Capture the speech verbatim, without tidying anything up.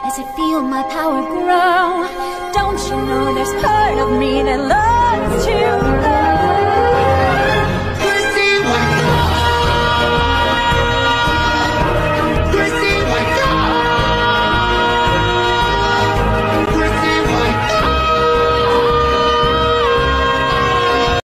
as I feel my power grow. Don't you know there's part of me that loves